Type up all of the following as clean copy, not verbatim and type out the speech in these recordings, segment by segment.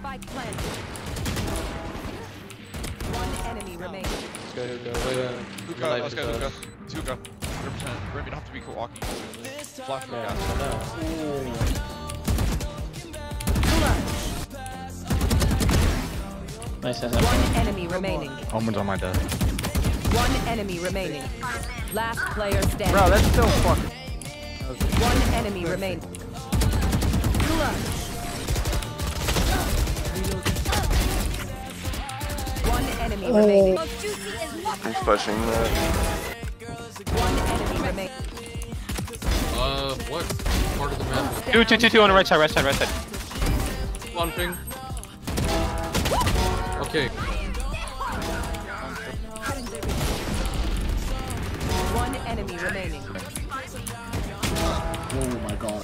Spike planted. One enemy remaining. Let's go, Hookah. Let's go, Hookah. It's Hookah. 100%. Remy, don't have to be walking. Flash for gas. Nice. One enemy remaining. Omen's on my desk. One enemy remaining. Last player standing. Bro, that's still fucking. One enemy remaining. One enemy remaining. He's pushing that. One enemy remaining. What part of the map? Two on the right side. One ping. Okay. One enemy remaining. Oh my god.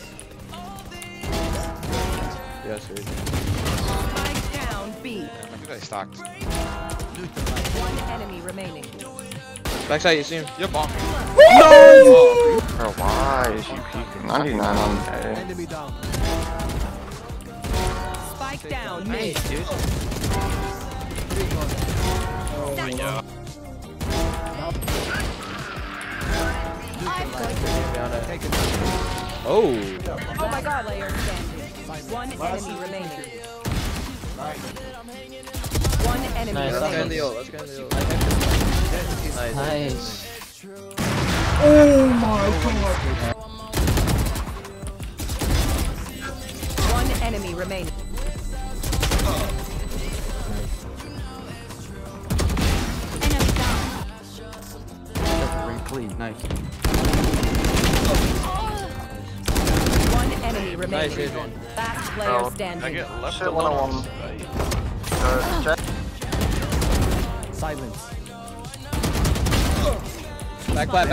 Yes, sir. Spike down B. I think they stocked. One enemy remaining. Backside, you see him? Yep, bomb. No! Bro, why is you peeking? 99 on A. Enemy down. Spike down mid. Nice, dude. Oh. Oh my god, player standing. One enemy remaining. One enemy Nice. Let's go in the remaining. ult. Let's go in the ult. Nice. Oh my god. One enemy remaining. Enemy down. Clean. Nice. One enemy Nice, remaining. Adrian. Last player I standing. get left Shit, alone. 101. Check. Silence. Back plat.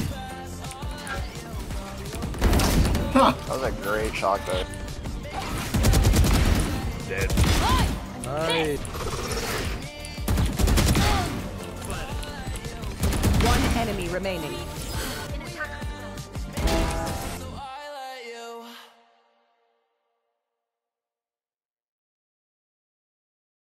That was a great shot, though. Dead. Nice. One enemy remaining.